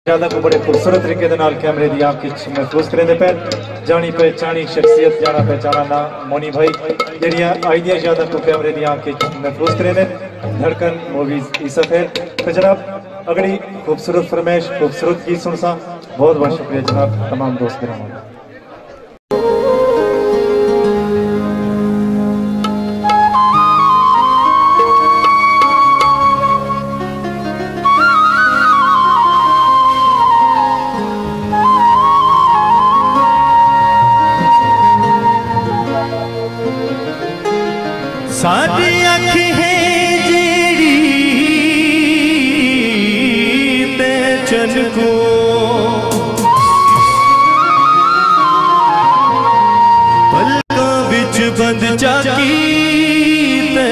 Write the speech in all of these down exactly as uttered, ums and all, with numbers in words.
ज्यादा को बड़े खूबसूरत तरीके दे नाल कैमरे दी आंख विच महफूज करेंदे पे जानी पहचानी शख्सियत जाना पहचाना ना मोनी भाई जेरिया आइडिया ज्यादा को कैमरे दी आंख विच महफूज करेंदे धड़कन मूवीज इसत है। तो जनाब अगली खूबसूरत फरमाइश खूबसूरत गीत सुन सा बहुत बहुत शुक्रिया जनाब तमाम दोस्त गिराम। साडी अख है जेड़ी ते चन को पलकों विच बंद जाकी ते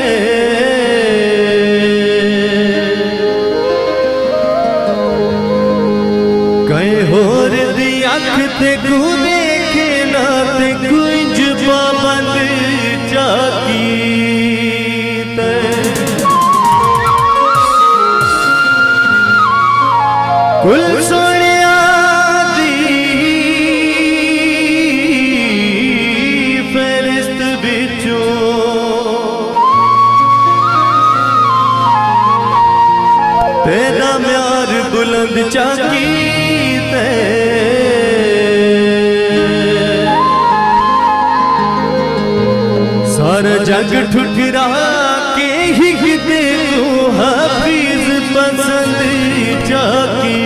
कई होर दी अख ते को देखे ना ते कुंज पाबंद जाकी कुल सोनिया दी फरिश्त बिचों तेरा म्यार बुलंद चाकी ते सारा जग ठुठरा के ही देखो हाफिज पसंद जाकी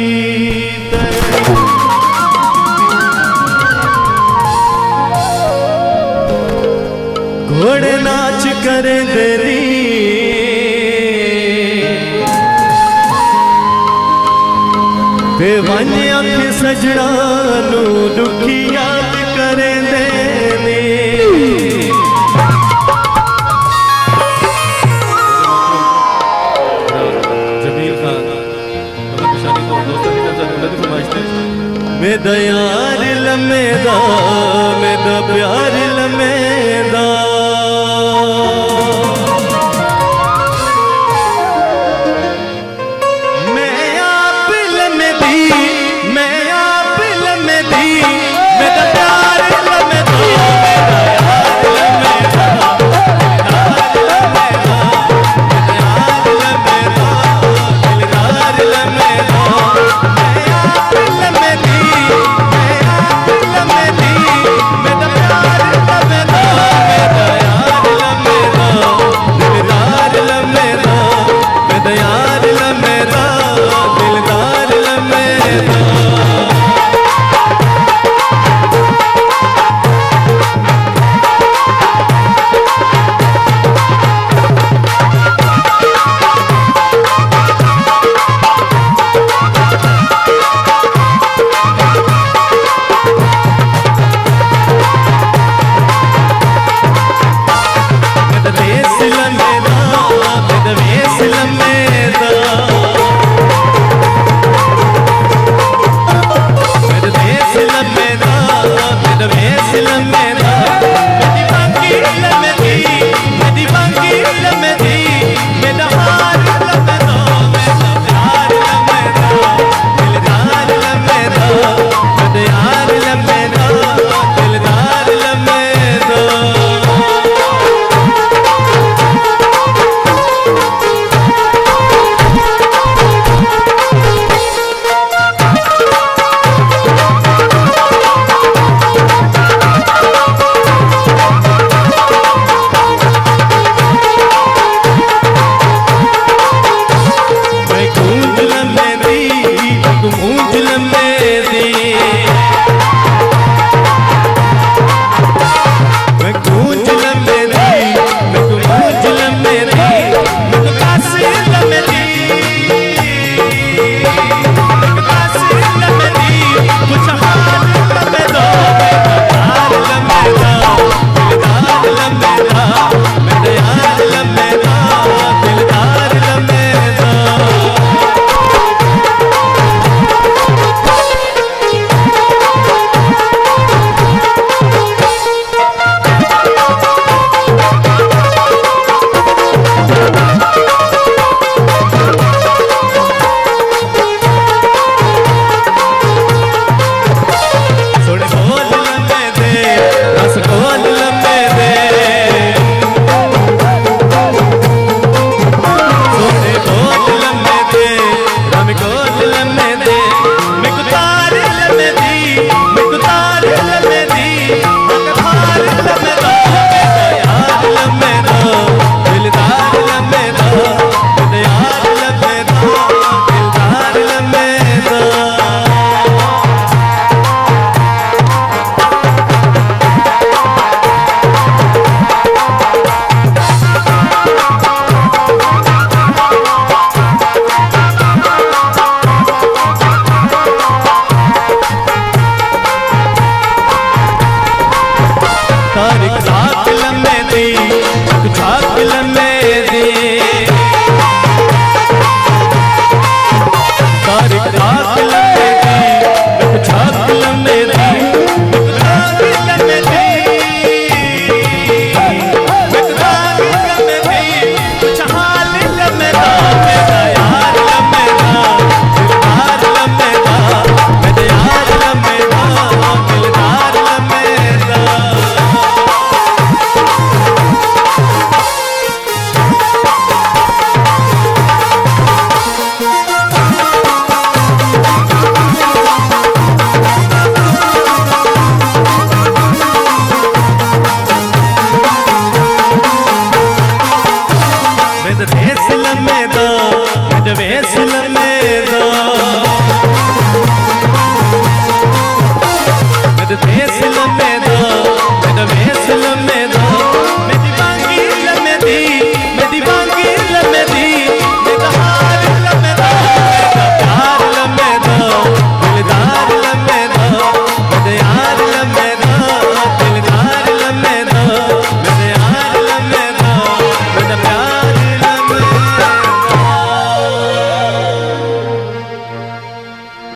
घोड़े नाच करे देरी ते वन अख सजना नू दुखी याद करे देनी। मेरा यार लमेदा मेरा प्यार लमेदा